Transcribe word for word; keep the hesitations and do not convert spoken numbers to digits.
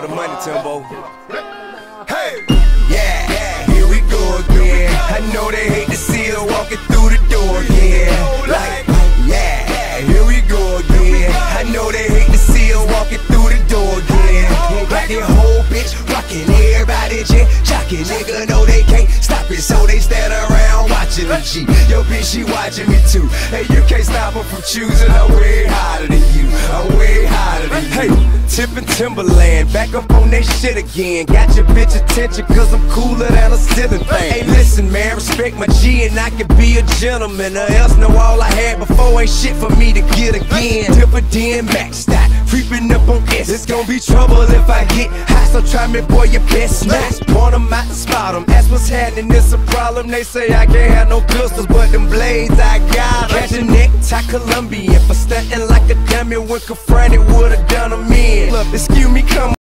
for the money, Timbo. Hey, yeah, here we go again. I know they hate to see her walking through the door again. Like, yeah, here we go again. I know they hate to see her walking through the door again. Got that whole bitch rocking, everybody jet jocking. Nigga know they can't stop it, so they stand around watching the G. Yo, bitch, she watching me too. Hey, you can't stop her from choosing. I'm way hotter than you. I'm way hotter than you. Hey, Tippin' Timberland, back up on that shit again. Got your bitch attention, cause I'm cooler than a ceiling fan. Hey, listen, man, respect my G and I can be a gentleman. Or else know all I had before ain't shit for me to get again. Dividend maxed out, creeping up on S. It's gonna be trouble if I get high, so try me, boy, your best smash. Point them out and spot them, that's what's happening, it's a problem. They say I can't have no pistols, but them blades I got. Catch a necktie Colombian for stunting like a dummy when confronted would've done them in. Look, excuse me, come